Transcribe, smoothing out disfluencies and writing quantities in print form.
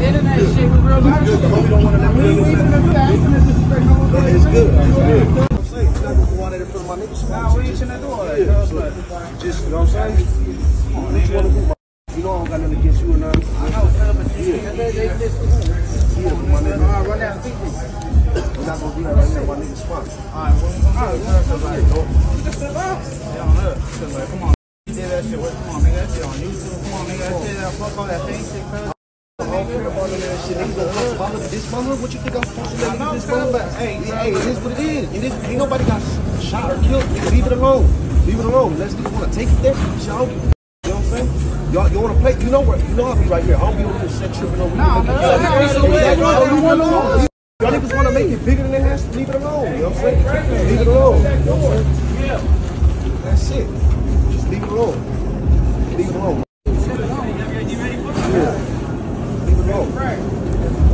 internet shit with real life. It's good. I'm saying, you're not gonna go out there for my niggas. Nah, we ain't finna do all that. Just, you know what I'm saying? What you wanna do, my? You know I don't got nothing against you or nothing. I know, Philip, but My nigga. Alright, run down, speak. We're not gonna do that right now, my nigga's spot. Alright, what we gonna do? You can sit up. Yeah, look. Come on. You did that shit. Come on, nigga. That shit on YouTube. Come on, nigga. That shit, fuck all that thing shit, cuz. I don't care about that shit. Niggas gonna talk about this mother. What you think I'm supposed to do? This mother, but hey, it is what it is. Ain't nobody got shot or killed. Leave it alone. Leave it alone. Unless niggas wanna take it there, y'all. You know what I'm saying? Y'all, you wanna play? You know I'll be right here. I don't be over here set tripping over. Nah, Y'all niggas wanna make it bigger than it has to. Leave it alone. You know what I'm saying? Leave it alone. You know what I'm saying? Yeah. That's it. Just leave it alone. Leave it alone. Yeah. Leave it alone.